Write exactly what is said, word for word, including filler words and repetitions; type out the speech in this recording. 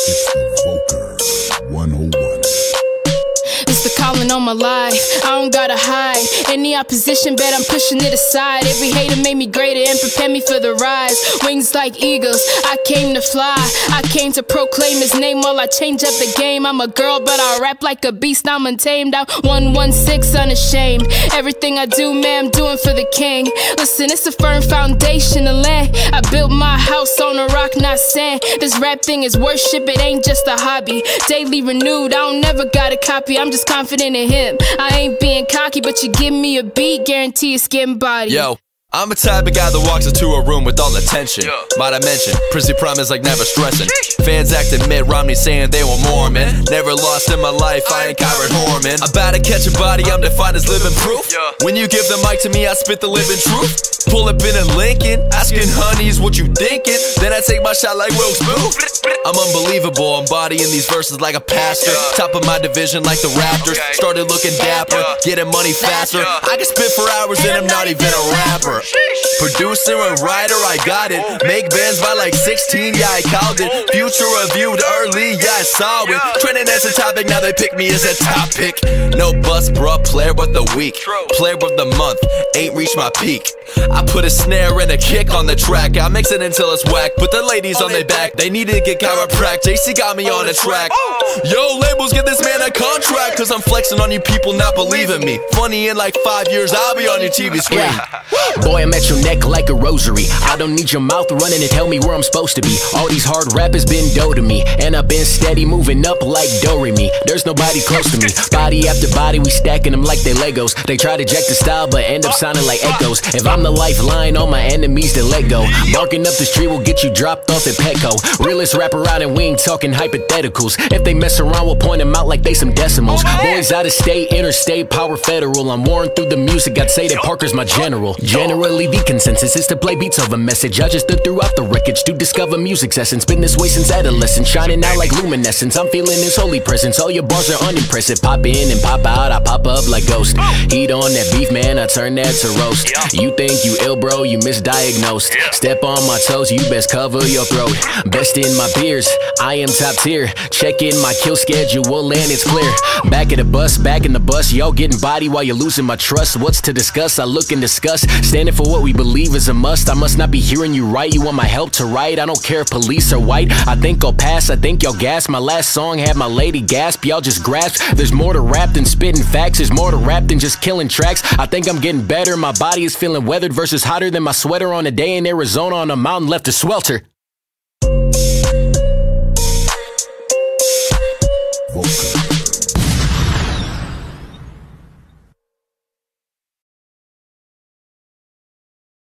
It's the Voker one oh one. It's the calling on my life, I don't gotta hide. Any opposition, bet I'm pushing it aside. Every hater made me greater and prepare me for the rise. Wings like eagles, I came to fly. I came to proclaim his name while I change up the game. I'm a girl, but I rap like a beast, I'm untamed. I'm one one six unashamed. Everything I do, man, I'm doing for the king. Listen, it's a firm foundation to land. I built my house on a rock, not sand. This rap thing is worship, it ain't just a hobby. Daily renewed, I don't never got a copy. I'm just confident in him. I ain't being cocky, but you give me a beat, guarantee it's getting body. Yo, I'm a type of guy that walks into a room with all attention. Yeah. Might I mention, Prissy Promise like never stressing. Fans acting Mitt Romney saying they want more, man. Never lost in my life, I ain't Kyron Horman. About to catch a body, I'm defined as living proof. Yeah. When you give the mic to me, I spit the living truth. Pull up in a Lincoln, asking honeys what you thinking. Then I take my shot like Will Smooth. I'm unbelievable, I'm bodying these verses like a pastor. Top of my division like the Raptors. Started looking dapper, getting money faster. I can spit for hours and I'm not even a rapper. Producer and writer, I got it. Make bands by like sixteen, yeah, I called it. Future reviewed early, yeah, I saw it. Trending as a topic, now they pick me as a topic. No bust, bruh, player of the week, player of the month, ain't reached my peak. I put a snare and a kick on the track. I mix it until it's whack. Put the ladies on their back. They need to get chiropract. J C got me on the track. Yo, labels, get this man a contract. Cause I'm flexing on you people not believing me. Funny, in like five years I'll be on your T V screen. Boy, I'm at your neck like a rosary. I don't need your mouth running to tell me where I'm supposed to be. All these hard rappers been dough to me, and I've been steady moving up like Do-Re-Mi. There's nobody close to me. Body after body, we stacking them like they Legos. They try to jack the style, but end up sounding like echoes. If I'm the lifeline, all my enemies to let go. Barking up the street will get you dropped off at Petco. Realest rapper out and we ain't talking hypotheticals. If they mess around, we'll point them out like they some decimals. Boys out of state, interstate, power federal. I'm warring through the music, I'd say that Parker's my general. Generally the consensus is to play beats of a message. I just stood throughout the wreckage to discover music's essence. Been this way since adolescence, shining out like luminescence. I'm feeling his holy presence, all your bars are unimpressive. Pop in and pop out, I pop up like Ghost. Heat on that beef, man, I turn that to roast. You think you ill, bro, you misdiagnosed. Step on my toes, you best cover your throat. Best in my peers, I am top tier. Check in my kill schedule and it's clear. Back at the bus, back in the bus, y'all getting body while you're losing my trust. What's to discuss? I look and discuss. Standing for what we believe is a must. I must not be hearing you right. You want my help to write? I don't care if police are white. I think I'll pass, I think y'all gas. My last song had my lady gasp. Y'all just grasp. There's more to rap than spitting facts. There's more to rap than just killing tracks. I think I'm getting better. My body is feeling weathered versus hotter than my sweater on a day in Arizona on a mountain left to swelter. Voker.